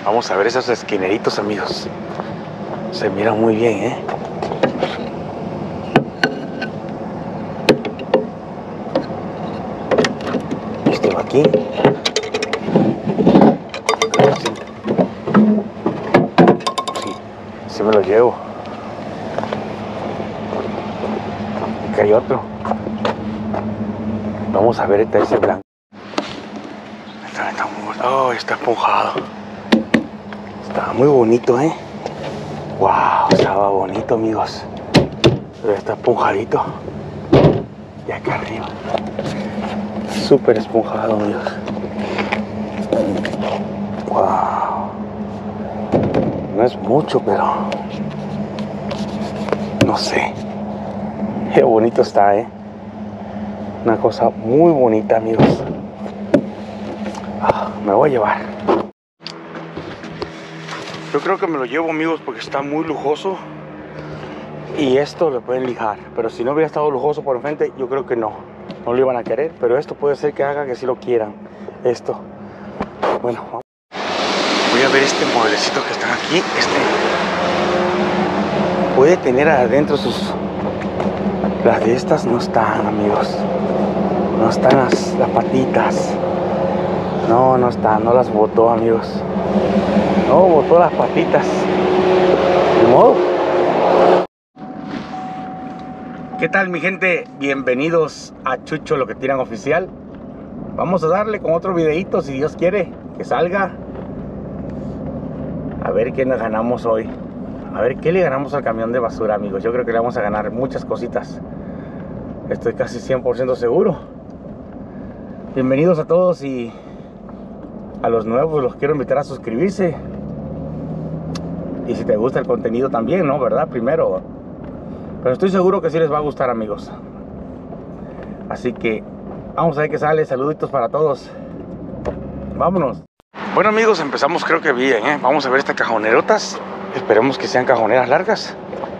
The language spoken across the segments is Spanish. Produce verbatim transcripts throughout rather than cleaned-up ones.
Vamos a ver esos esquineritos, amigos. Se miran muy bien, ¿eh? Este va aquí. Sí, sí, sí me lo llevo. Aquí hay otro. Vamos a ver este ese blanco. Está, está muy, oh, está esponjado. Está muy bonito, ¿eh? Wow, estaba bonito, amigos. Pero está esponjadito. Y acá arriba. Súper esponjado, amigos. Wow. No es mucho, pero no sé. Qué bonito está, ¿eh? Una cosa muy bonita, amigos. Ah, me voy a llevar. Yo creo que me lo llevo, amigos, porque está muy lujoso. Y esto lo pueden lijar. Pero si no hubiera estado lujoso por enfrente, yo creo que no. No lo iban a querer. Pero esto puede ser que haga que sí lo quieran. Esto. Bueno, vamos. Voy a ver este mueblecito que están aquí. Este puede tener adentro sus... Las de estas no están, amigos. No están las, las patitas. No, no están. No las botó, amigos. No, botó las patitas. De modo. ¿Qué tal, mi gente? Bienvenidos a Chucho Lo Que Tiran Oficial. Vamos a darle con otro videito, si Dios quiere, que salga. A ver qué nos ganamos hoy. A ver qué le ganamos al camión de basura, amigos. Yo creo que le vamos a ganar muchas cositas. Estoy casi cien por ciento seguro. Bienvenidos a todos, y a los nuevos los quiero invitar a suscribirse. Y si te gusta el contenido también, ¿no? ¿Verdad? Primero. Pero estoy seguro que sí les va a gustar, amigos. Así que vamos a ver qué sale. Saluditos para todos. Vámonos. Bueno, amigos, empezamos creo que bien, ¿eh? Vamos a ver estas cajonerotas. Esperemos que sean cajoneras largas.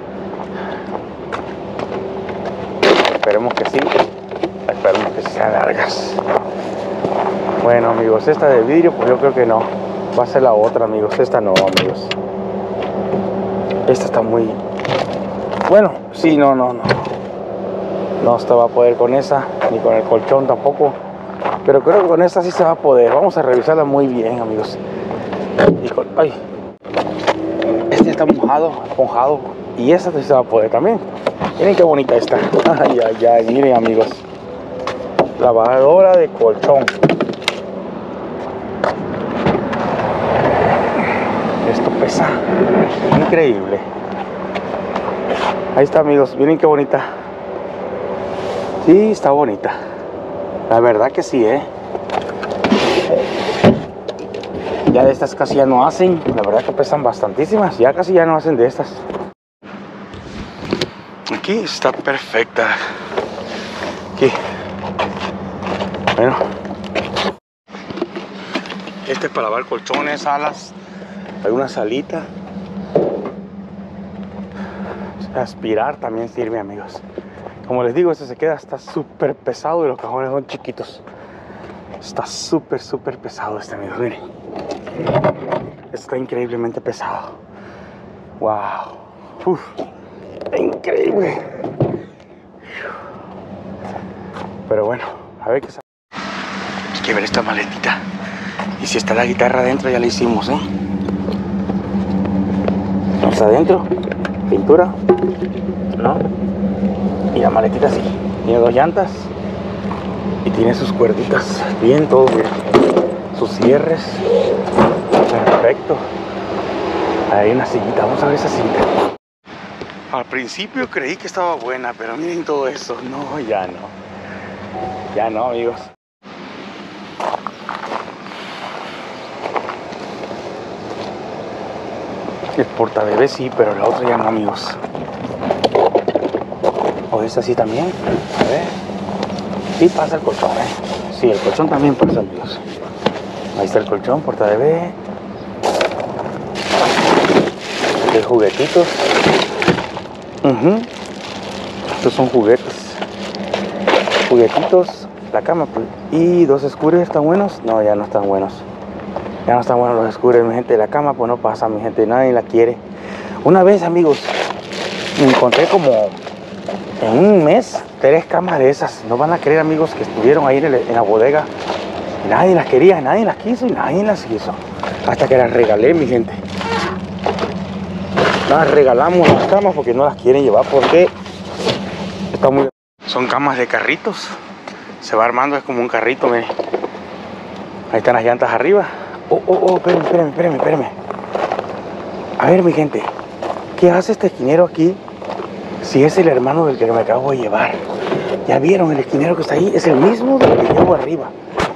Esperemos que sí. Esperemos que sean largas. Bueno, amigos, esta de vidrio, pues yo creo que no. Va a ser la otra, amigos. Esta no, amigos. Esta está muy... Bueno, sí, no, no, no. No se va a poder con esa, ni con el colchón tampoco. Pero creo que con esta sí se va a poder. Vamos a revisarla muy bien, amigos. Y con... Ay. Este está mojado, esponjado. Y esta sí se va a poder también. Miren qué bonita está. Ay, ay, ay. Miren, amigos. Lavadora de colchón. Esto pesa. Increíble. Ahí está, amigos. Miren qué bonita. Sí, está bonita. La verdad que sí, ¿eh? Ya de estas casi ya no hacen. La verdad que pesan bastantísimas. Ya casi ya no hacen de estas. Aquí está perfecta. Aquí. Bueno. Este es para lavar colchones, alas. Hay una salita. Aspirar también sirve, amigos. Como les digo, este se queda, está súper pesado y los cajones son chiquitos. Está súper, súper pesado este, amigos. Miren. Está increíblemente pesado. Wow. Uf. Increíble. Pero bueno, a ver qué sale. Hay que ver esta maletita. Y si está la guitarra adentro, ya la hicimos, ¿eh? ¿No está adentro? ¿Pintura? ¿No? Y la maletita sí. Tiene dos llantas. Y tiene sus cuerditas. Bien, todo bien. Sus cierres. Perfecto. Hay una sillita. Vamos a ver esa sillita. Al principio creí que estaba buena, pero miren todo eso. No, ya no. Ya no, amigos. El portabebé sí, pero la otra ya no, amigos. O esta sí también. A ver. Sí pasa el colchón, ¿eh? Sí, el colchón también pasa, amigos. Ahí está el colchón, portabebé. De juguetitos. Uh-huh. Estos son juguetes. Juguetitos. La cama, pues. Y dos scooters, ¿están buenos? No, ya no están buenos. Ya no están buenos los scooters, mi gente. La cama pues no pasa, mi gente, nadie la quiere. Una vez, amigos, me encontré como en un mes tres camas de esas. No van a creer, amigos, que estuvieron ahí en, el, en la bodega. Y nadie las quería, nadie las quiso y nadie las quiso. Hasta que las regalé, mi gente. Las regalamos las camas porque no las quieren llevar, porque está muy... Son camas de carritos. Se va armando, es como un carrito, miren. Ahí están las llantas arriba. Oh, oh, oh, espérenme, espérenme, espérenme, espérenme. A ver, mi gente, ¿qué hace este esquinero aquí? Si es el hermano del que me acabo de llevar. Ya vieron, el esquinero que está ahí es el mismo del que llevo arriba.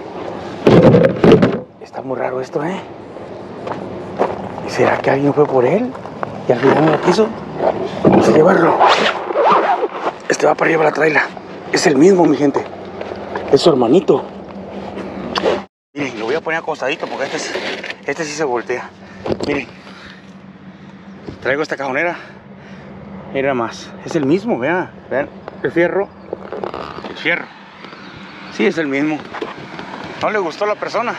Está muy raro esto, ¿eh? ¿Y será que alguien fue por él? Y al final no lo quiso. Vamos a llevarlo. Este va para arriba la traila. Es el mismo, mi gente. Es su hermanito. Miren, lo voy a poner acostadito porque este, es, este sí se voltea. Miren. Traigo esta cajonera. Mira más. Es el mismo, vean. Vean. El fierro. El fierro. Sí, es el mismo. No le gustó a la persona.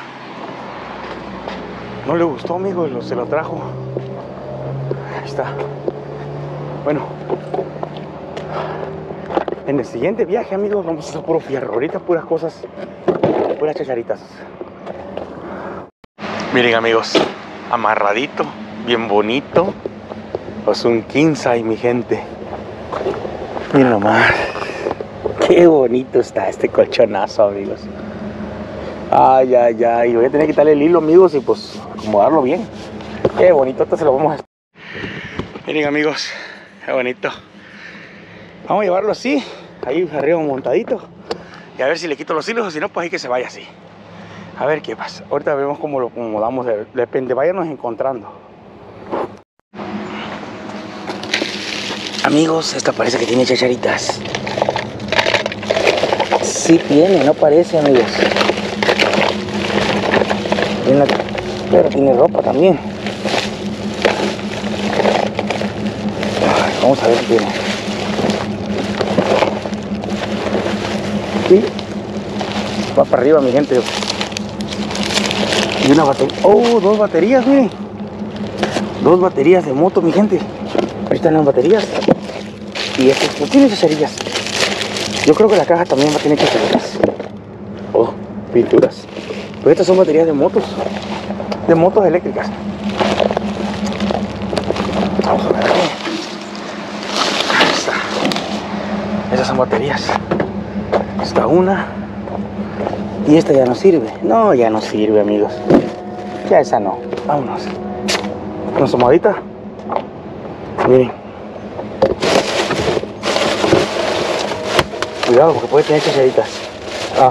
No le gustó, amigo. Se lo trajo. Ahí está. Bueno. En el siguiente viaje, amigos, vamos a hacer puro fierro. Ahorita puras cosas, puras chacharitas. Miren, amigos, amarradito, bien bonito. Pues un quince, mi gente. Miren nomás. Qué bonito está este colchonazo, amigos. Ay, ay, ay. Voy a tener que quitarle el hilo, amigos, y pues acomodarlo bien. Qué bonito, esto se lo vamos a... Miren, amigos, qué bonito. Vamos a llevarlo así, ahí arriba montadito. Y a ver si le quito los hilos o si no, pues ahí que se vaya así. A ver qué pasa. Ahorita vemos cómo lo acomodamos. Depende, váyanos encontrando. Amigos, esta parece que tiene chacharitas. Sí tiene, no parece, amigos. Tiene, pero tiene ropa también. Vamos a ver si tiene. Sí, va para arriba, mi gente. Y una batería. Oh, dos baterías, miren. Dos baterías de moto, mi gente. Ahí están las baterías. Y este no tiene chacharillas. Yo creo que la caja también va a tener chacharillas. Oh, pinturas. Pero estas son baterías de motos. De motos eléctricas. Vamos a ver. Ahí está. Esas son baterías. Esta una. Y esta ya no sirve. No, ya no sirve, amigos. Ya esa no. Vámonos. Una asomadita. Miren. Cuidado porque puede tener chacharitas. Ah.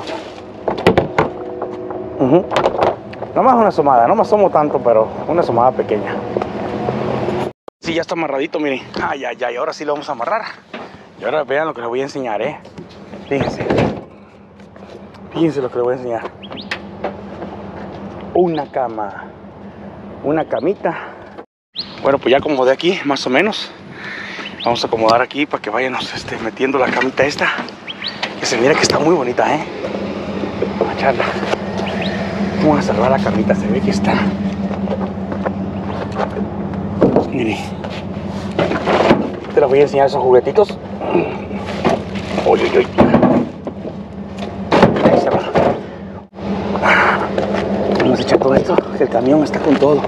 Uh-huh. Nomás una asomada. No me asomo tanto, pero una asomada pequeña. Sí, ya está amarradito, miren. Ay, ay, ay. Ahora sí lo vamos a amarrar. Y ahora vean lo que les voy a enseñar, ¿eh? Fíjense. Fíjense lo que les voy a enseñar. Una cama. Una camita. Bueno, pues ya acomodé aquí, más o menos. Vamos a acomodar aquí para que vayamos este, metiendo la camita esta. Que se mira que está muy bonita, ¿eh? Vamos a echarla. Vamos a salvar la camita, se ve que está. Miren. Te les voy a enseñar esos juguetitos. Uy, uy, uy. Ahí se va. Vamos a echar todo esto, que el camión está con todo.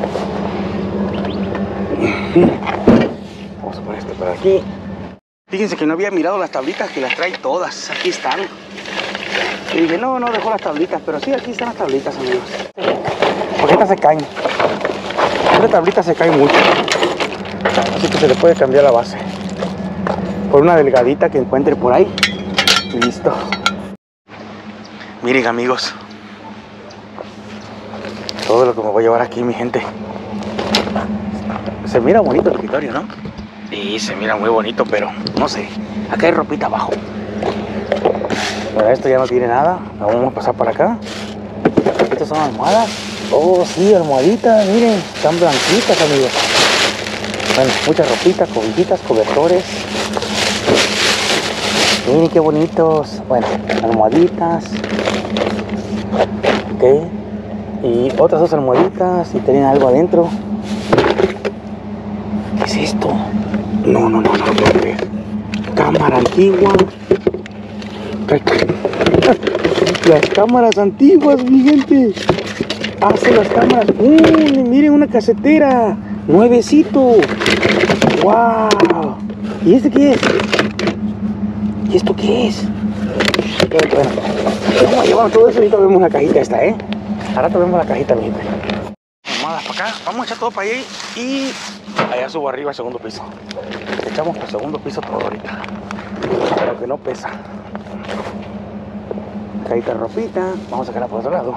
Vamos a poner esto por aquí. Fíjense que no había mirado las tablitas, que las trae todas. Aquí están. Y dije, no, no dejó las tablitas, pero sí, aquí están las tablitas, amigos. Porque estas se caen. Esta tablita se cae mucho. Así que se le puede cambiar la base por una delgadita que encuentre por ahí. Listo. Miren, amigos, todo lo que me voy a llevar aquí, mi gente. Se mira bonito el escritorio, ¿no? Sí, se mira muy bonito, pero no sé. Acá hay ropita abajo. Bueno, esto ya no tiene nada. Vamos a pasar para acá. Estas son almohadas. Oh, sí, almohaditas, miren, están blanquitas, amigos. Bueno, mucha ropita, cobijitas, cobertores. Miren qué bonitos. Bueno, almohaditas. Ok. Y otras dos almohaditas y tienen algo adentro. ¿Qué es esto? No, no, no, no, no puedo creer. Cámara antigua. Las cámaras antiguas, mi gente. Hace las cámaras. Uy, miren, una casetera. Nuevecito. Wow. ¿Y este qué es? ¿Y esto qué es? Bueno, vamos a llevar todo eso y ahorita vemos la cajita esta, ¿eh? Ahora te vemos la cajita, mi gente. Vamos para acá, vamos a echar todo para allá y allá subo arriba al segundo piso. Echamos para el segundo piso todo ahorita. Pero que no pesa. Cajita de ropita, vamos a sacarla por otro lado.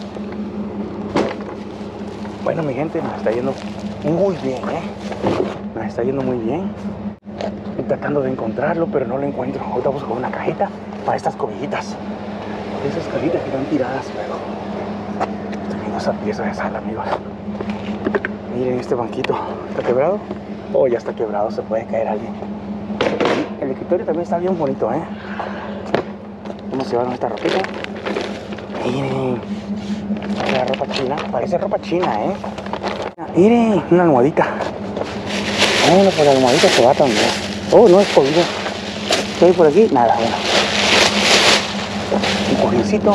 Bueno, mi gente, nos está yendo muy bien, ¿eh? Nos está yendo muy bien. Estoy tratando de encontrarlo, pero no lo encuentro. Ahorita busco una cajita para estas cobijitas. Esas cajitas que están tiradas luego. Estoy viendo esa pieza de sal, amigos. Miren este banquito. ¿Está quebrado? Oh, ya está quebrado, se puede caer alguien. El escritorio también está bien bonito, ¿eh? Vamos a llevar esta ropita. Miren. La ropa china. Parece ropa china, ¿eh? Miren, una almohadita. Bueno, por la almohadita se va también. Oh, no es jodido. ¿Qué hay por aquí? Nada, bueno. Un cojincito.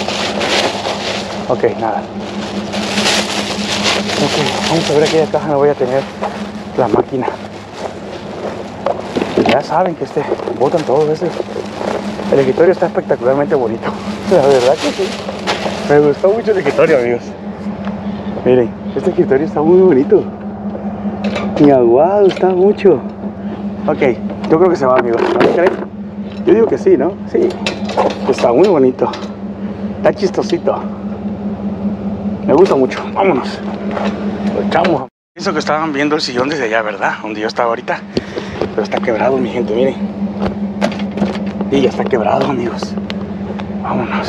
Ok, nada. Ok, vamos a ver aquí de caja no voy a tener la máquina. Ya saben que este botan todos veces. El escritorio está espectacularmente bonito. La verdad que sí. Me gustó mucho el escritorio, amigos. Miren, este escritorio está muy bonito. Me ha gustado mucho. Ok, yo creo que se va, amigos. ¿No creen? Yo digo que sí, ¿no? Sí. Está muy bonito. Está chistosito. Me gusta mucho. Vámonos. Lo echamos. Pienso que estaban viendo el sillón desde allá, ¿verdad? Donde yo estaba ahorita. Pero está quebrado, mi gente, miren. Y ya está quebrado, amigos. Vámonos.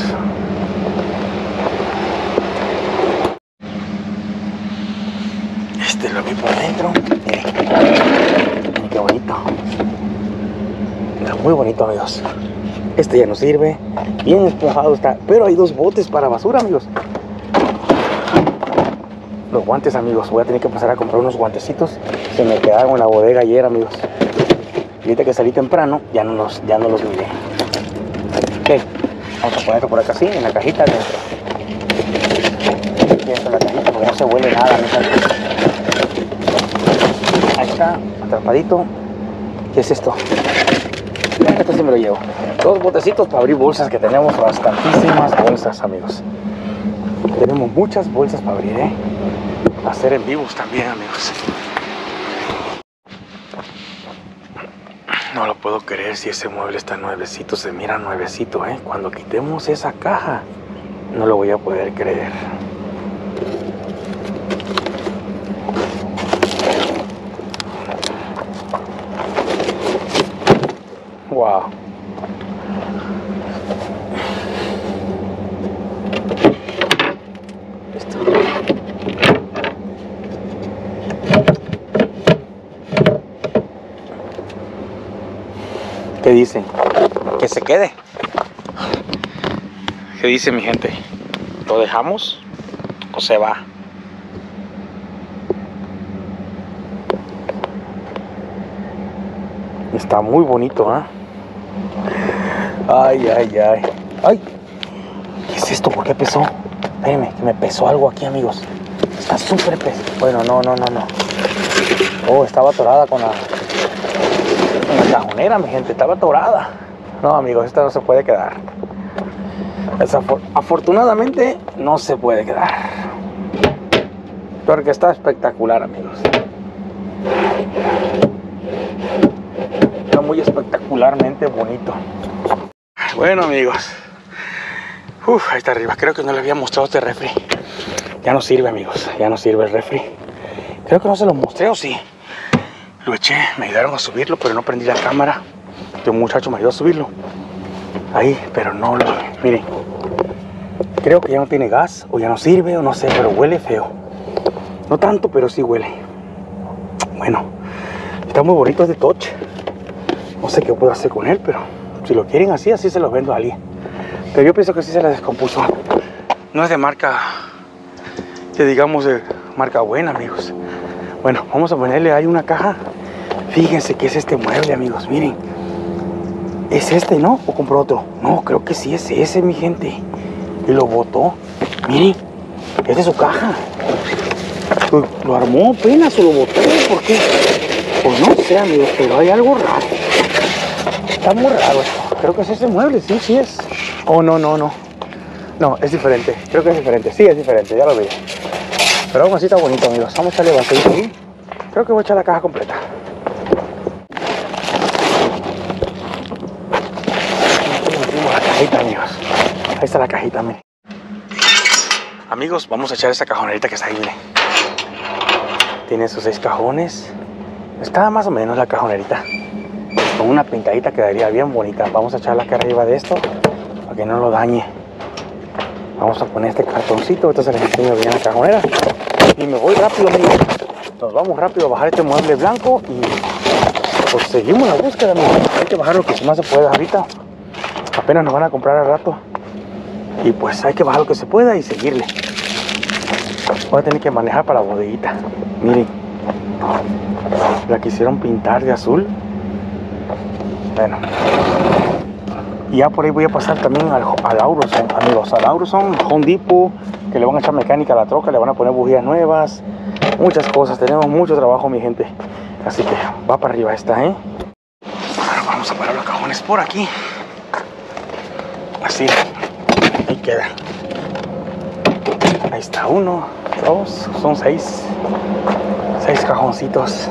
Este lo vi por adentro. Miren. Miren qué bonito. Está muy bonito, amigos. Este ya no sirve. Bien esponjado está. Pero hay dos botes para basura, amigos. Los guantes, amigos. Voy a tener que pasar a comprar unos guantecitos. Se me quedaron en la bodega ayer, amigos. Y ahorita que salí temprano, ya no los, ya no los miré. Ok. Vamos a ponerlo por acá así, en la cajita adentro. Aquí está la cajita porque no se huele nada. Ahí está, atrapadito. ¿Qué es esto? Esto sí me lo llevo. Dos botecitos para abrir bolsas, que tenemos bastantísimas bolsas, amigos. Tenemos muchas bolsas para abrir, ¿eh? Para hacer en vivos también, amigos. No lo puedo creer, si ese mueble está nuevecito, se mira nuevecito, ¿eh? Cuando quitemos esa caja, no lo voy a poder creer. Wow. Esto. ¿Qué dicen? Que se quede. ¿Qué dice mi gente? ¿Lo dejamos o se va? Está muy bonito, ¿eh? Ay, ay, ay. Ay. ¿Qué es esto? ¿Por qué pesó? Espérenme, que me pesó algo aquí, amigos. Está súper pesado. Bueno, no, no, no, no. Oh, estaba atorada con la... con la cajonera, mi gente. Estaba atorada. No, amigos, esta no se puede quedar. Desafor... Afortunadamente, no se puede quedar. Porque está espectacular, amigos. Está muy espectacularmente bonito. Bueno, amigos. Uf, ahí está arriba. Creo que no les había mostrado este refri. Ya no sirve, amigos. Ya no sirve el refri. Creo que no se lo mostré, o sí. Lo eché, me ayudaron a subirlo, pero no prendí la cámara. Un muchacho me ayudó a subirlo. Ahí, pero no lo... Miren. Creo que ya no tiene gas, o ya no sirve, o no sé, pero huele feo. No tanto, pero sí huele. Bueno, está muy bonito este touch. No sé qué puedo hacer con él, pero si lo quieren así, así se los vendo a alguien. Pero yo pienso que sí se la descompuso. No es de marca que digamos de marca buena, amigos. Bueno, vamos a ponerle ahí una caja. Fíjense que es este mueble, amigos, miren. ¿Es este, no? ¿O compró otro? No, creo que sí es ese, mi gente. Y lo botó. Miren, es de su caja. Lo, lo armó apenas o lo botó. ¿Por qué? Pues no sé, amigos, pero hay algo raro. Está muy raro esto. Creo que es ese mueble, sí, sí es. Oh, no, no, no. No, es diferente. Creo que es diferente. Sí, es diferente, ya lo vi. Pero aún así está bonito, amigos. Vamos a echarle bastante ahí. Creo que voy a echar la caja completa. La cajita, amigos. Ahí está la cajita, miren. Amigos, vamos a echar esa cajonerita que está ahí, miren. Tiene sus seis cajones. Está más o menos la cajonerita. Con una pintadita quedaría bien bonita. Vamos a echarla acá arriba de esto para que no lo dañe. Vamos a poner este cartoncito. Entonces les enseño bien la cajonera. Y me voy rápido, amigos. Nos vamos rápido a bajar este mueble blanco y pues seguimos la búsqueda, amigos. Hay que bajar lo que más se pueda ahorita. Apenas nos van a comprar al rato. Y pues hay que bajar lo que se pueda y seguirle. Voy a tener que manejar para la bodeguita. Miren. La quisieron pintar de azul. Bueno. Y ya por ahí voy a pasar también al, al Auroson, amigos. Al Auroson, Home Depot, que le van a echar mecánica a la troca, le van a poner bujías nuevas. Muchas cosas. Tenemos mucho trabajo, mi gente. Así que va para arriba esta, ¿eh? Ahora vamos a parar los cajones por aquí. Así. Ahí queda. Ahí está uno, dos, son seis. Seis cajoncitos.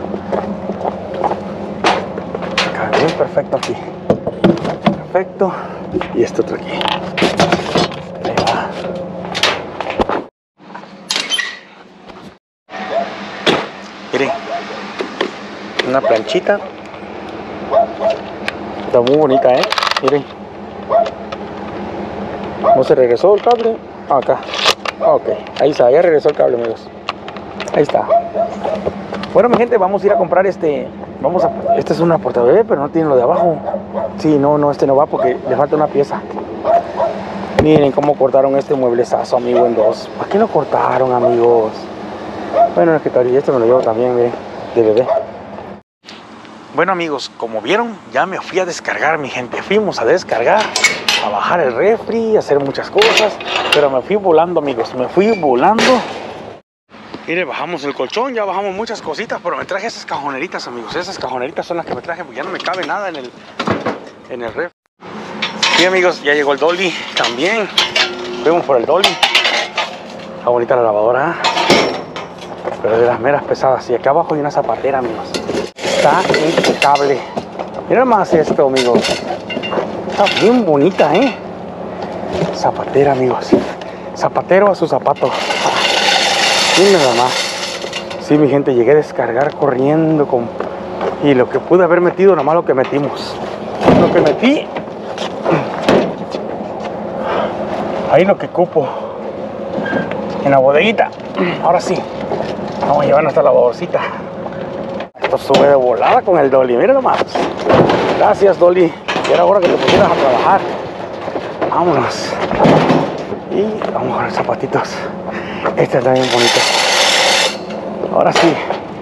Cabe bien perfecto aquí. Perfecto. Y este otro aquí. Ahí va. Miren. Una planchita. Está muy bonita, ¿eh? Miren. ¿No se regresó el cable? Acá. Ok, ahí está, ya regresó el cable, amigos. Ahí está. Bueno, mi gente, vamos a ir a comprar este. Vamos a. Este es una portabebé, pero no tiene lo de abajo. Sí, no, no, este no va porque le falta una pieza. Miren cómo cortaron este mueblezazo, amigo, en dos. ¿Para qué lo cortaron, amigos? Bueno, es que tal y esto me lo llevo también, miren, de bebé. Bueno, amigos, como vieron, ya me fui a descargar, mi gente. Fuimos a descargar, a bajar el refri, a hacer muchas cosas. Pero me fui volando, amigos, me fui volando. Mire, bajamos el colchón, ya bajamos muchas cositas, pero me traje esas cajoneritas, amigos. Esas cajoneritas son las que me traje, porque ya no me cabe nada en el, en el refri. Sí, amigos, ya llegó el dolly también. Fuimos por el dolly. Está bonita la lavadora, pero de las meras pesadas. Y acá abajo hay una zapatera, amigos. Está impecable. Mira más esto, amigos. Está bien bonita, ¿eh? Zapatera, amigos. Zapatero a su zapato. Y nada más. Sí, mi gente, llegué a descargar corriendo con... Y lo que pude haber metido, nada más lo que metimos. Lo que metí. Ahí lo que cupo. En la bodeguita. Ahora sí. Vamos a llevar nuestra lavadorcita. Esto sube de volada con el dolly. Mira nomás. Gracias, dolly. Y era hora que te pusieras a trabajar. Vámonos. Y vamos con los zapatitos. Este está bien bonito. Ahora sí.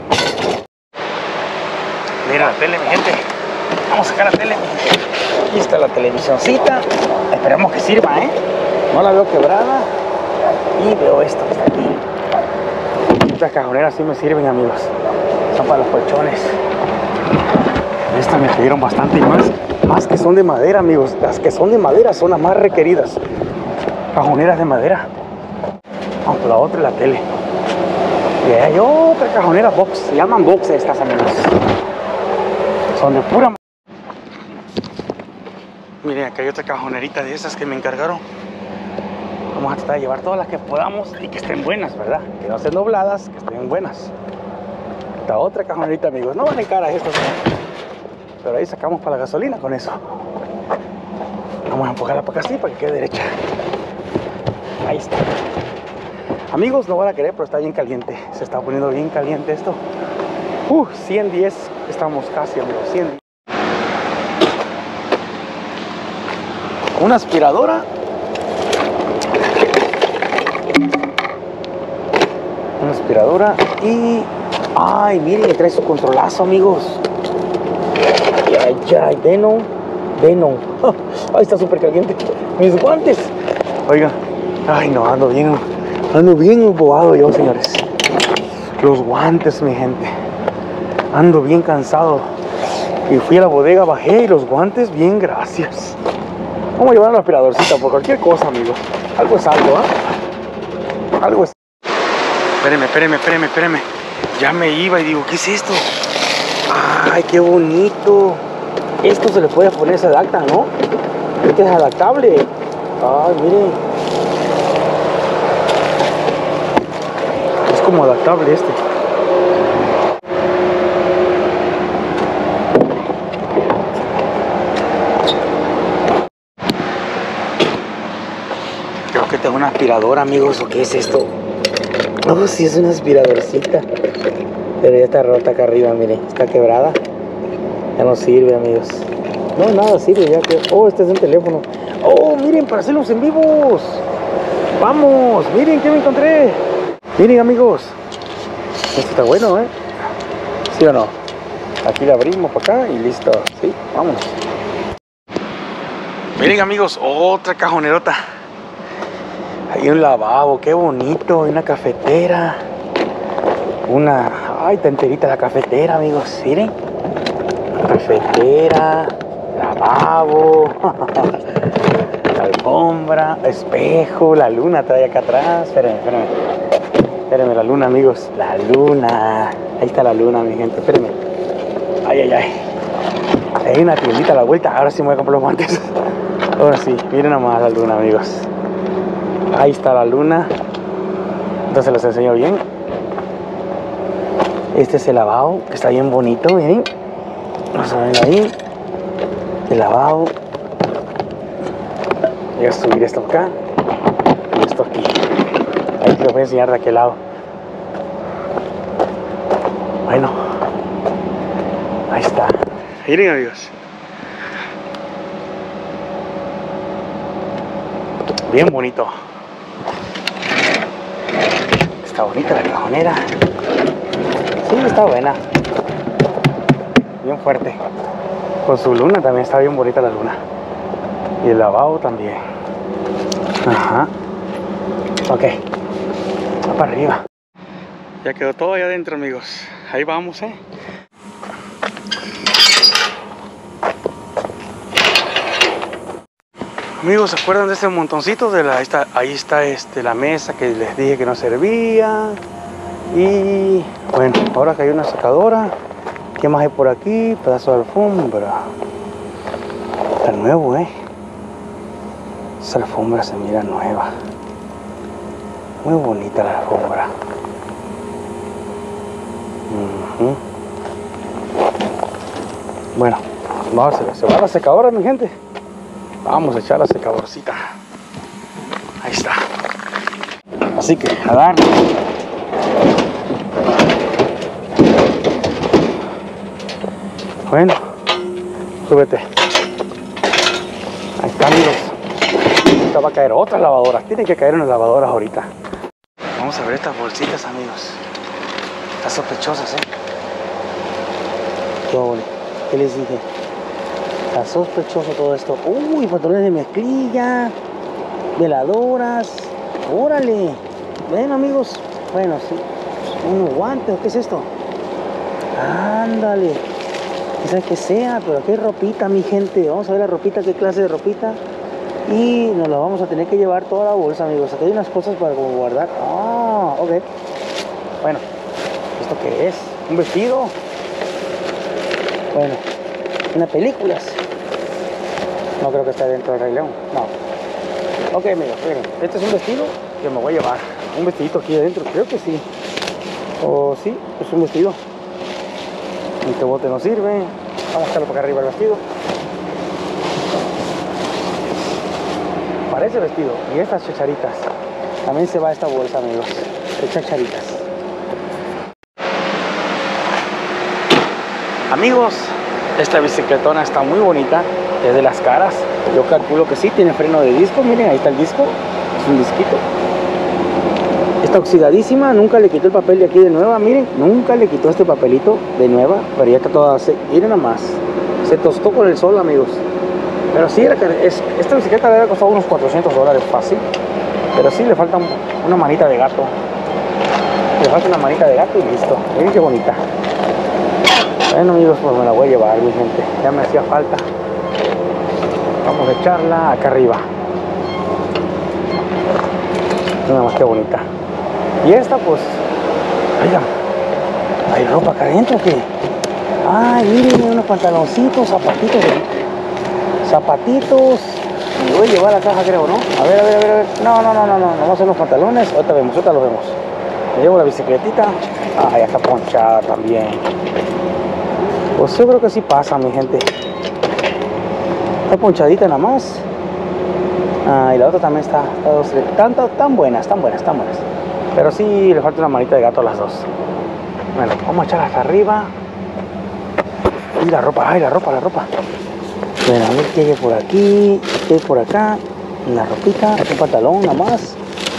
Mira la tele, mi gente. Vamos a sacar la tele, mi gente. Aquí está la televisioncita. Esperemos que sirva, ¿eh? No la veo quebrada. Y veo esto que está aquí. Estas cajoneras sí me sirven, amigos. Son para los colchones. Estas me pidieron bastante y más. Más que son de madera, amigos. Las que son de madera son las más requeridas. Cajoneras de madera. Vamos por la otra y la tele. Y hay otra cajonera box. Se llaman box estas, amigos. Son de pura. Miren, acá hay otra cajonerita de esas que me encargaron. Vamos a tratar de llevar todas las que podamos y que estén buenas, ¿verdad? Que no estén dobladas, que estén buenas. Esta otra cajonerita, amigos. No valen caras estas, pero ahí sacamos para la gasolina con eso. Vamos a empujarla para acá así para que quede derecha. Ahí está. Amigos, no van a querer, pero está bien caliente. Se está poniendo bien caliente esto. Uh, ciento diez. Estamos casi, amigos. ciento diez. Una aspiradora. una aspiradora y... ¡ay, miren! Trae su controlazo, amigos. ¡Ay, ay, ay! Venom. Venom. ¡Ay, está súper caliente! ¡Mis guantes! Oiga. ¡Ay, no! Ando bien... Ando bien embobado yo, señores. Los guantes, mi gente. Ando bien cansado. Y fui a la bodega, bajé y los guantes, bien, gracias. Vamos a llevar una aspiradorcita por cualquier cosa, amigos. Algo es algo, ¿ah? ¿eh? Algo es... Espéreme, espéreme, espéreme, espéreme. Ya me iba y digo, ¿qué es esto? ¡Ay, qué bonito! Esto se le puede poner, se adapta, ¿no? Este es adaptable. ¡Ay, miren! Es como adaptable este. Creo que tengo una aspiradora, amigos. ¿O qué es esto? Oh, sí, es una aspiradorcita. Pero ya está rota acá arriba, miren. Está quebrada. Ya no sirve, amigos. No, nada sirve ya que... oh, este es un teléfono. Oh, miren, para hacer los en vivos. Vamos, miren que me encontré. Miren, amigos. Esto está bueno, ¿eh? ¿Sí o no? Aquí la abrimos para acá y listo. Sí, vámonos. Miren, amigos, otra cajonerota. Hay un lavabo, qué bonito. Una cafetera. Una... ay, está enterita la cafetera, amigos. Miren. Cafetera. Lavabo. La alfombra. Espejo. La luna trae acá atrás. Espérenme, espérenme. Espérenme, la luna, amigos. La luna. Ahí está la luna, mi gente. Espérenme. Ay, ay, ay. Hay una tiendita a la vuelta. Ahora sí me voy a comprar los guantes. Ahora sí. Miren nomás la luna, amigos. Ahí está la luna. Entonces les enseño bien. Este es el lavabo, que está bien bonito, miren. Vamos a ver ahí. El lavabo. Voy a subir esto acá. Y esto aquí. Ahí te lo voy a enseñar de aquel lado. Bueno. Ahí está. Miren, amigos. Bien bonito. Está bonita la cajonera. Sí, está buena. Bien fuerte. Con su luna también está bien bonita la luna. Y el lavabo también. Ajá. Ok. Va para arriba. Ya quedó todo ahí adentro, amigos. Ahí vamos, eh. Amigos, ¿se acuerdan de ese montoncito? De la, ahí está, ahí está este, la mesa que les dije que no servía. Y bueno, ahora que hay una secadora. ¿Qué más hay por aquí? Pedazo de alfombra. Está nuevo, ¿eh? Esa alfombra se mira nueva. Muy bonita la alfombra. Uh-huh. Bueno, vamos a hacer, se va la secadora, mi gente. Vamos a echar la secadorcita. Ahí está. Así que a darle. Bueno, súbete. Ahí está, amigos. Ahorita va a caer otra lavadora. Tienen que caer unas lavadoras ahorita. Vamos a ver estas bolsitas, amigos. Están sospechosas, ¿eh? ¿Qué les dije? Está sospechoso todo esto. Uy, pantalones de mezclilla, veladoras. Órale. Ven, amigos. Bueno, sí. Unos guantes. ¿Qué es esto? Ándale. No sé qué sea, pero aquí hay ropita, mi gente. Vamos a ver la ropita, qué clase de ropita. Y nos la vamos a tener que llevar toda la bolsa, amigos. Aquí hay unas cosas para como guardar. Ah, ok. Bueno, ¿esto qué es? ¿Un vestido? Bueno, unas películas. No creo que esté dentro del Rey León. No. Ok, amigos, miren. Este es un vestido que me voy a llevar. Un vestidito aquí adentro, creo que sí. O sí, es un vestido. Este bote no sirve. Vamos a echarlo para acá arriba el vestido. Parece vestido. Y estas chacharitas. También se va esta bolsa, amigos. De chacharitas. Amigos, esta bicicletona está muy bonita. Es de las caras. Yo calculo que sí. Tiene freno de disco. Miren, ahí está el disco. Es un disquito. Está oxidadísima, nunca le quitó el papel de aquí de nueva, miren, nunca le quitó este papelito de nueva, pero ya está toda, se, miren nada más, se tostó con el sol, amigos. Pero sí, era que es, esta bicicleta le había costado unos cuatrocientos dólares fácil, pero sí le falta una manita de gato, le falta una manita de gato y listo. Miren qué bonita. Bueno, amigos, pues me la voy a llevar, mi gente, ya me hacía falta. Vamos a echarla acá arriba. Nada más que bonita. Y esta pues, oigan, ¿hay ropa acá adentro o qué? Ay, miren, unos pantaloncitos, zapatitos, zapatitos. Me voy a llevar la caja, creo, ¿no? A ver, a ver, a ver, a ver. No, no, no, no, no, no son los pantalones. Ahorita vemos, ahorita los vemos. Me llevo la bicicletita. Ah, ya está ponchada también. Pues yo creo que sí pasa, mi gente. Está ponchadita nada más. Ah, y la otra también está, está dos, tan, tan, tan buenas, tan buenas, tan buenas. Pero sí le falta una manita de gato a las dos. Bueno, vamos a echar hasta arriba. Y la ropa, ay, la ropa, la ropa. Bueno, a ver qué hay por aquí, qué hay por acá. Una ropita, un pantalón nada más.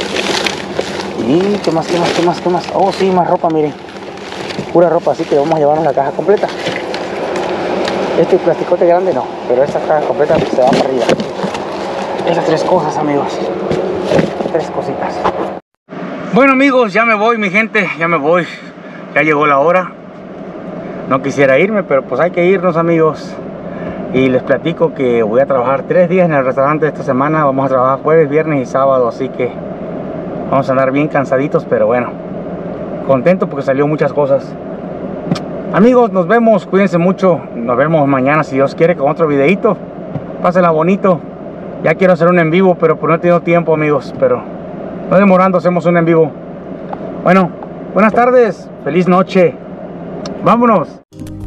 Y qué más, qué más, qué más, qué más. Oh, sí, más ropa, miren. Pura ropa, así que vamos a llevarnos la caja completa. Este plasticote grande no, pero esta caja completa se va para arriba. Esas tres cosas, amigos. Tres cositas. Bueno, amigos, ya me voy, mi gente. Ya me voy. Ya llegó la hora. No quisiera irme, pero pues hay que irnos, amigos. Y les platico que voy a trabajar tres días en el restaurante esta semana. Vamos a trabajar jueves, viernes y sábado. Así que vamos a andar bien cansaditos, pero bueno, contento porque salió muchas cosas. Amigos, nos vemos. Cuídense mucho. Nos vemos mañana, si Dios quiere, con otro videito. Pásenla bonito. Ya quiero hacer un en vivo, pero pues no he tenido tiempo, amigos. Pero no demorando, hacemos un en vivo. Bueno, buenas tardes. Feliz noche. Vámonos.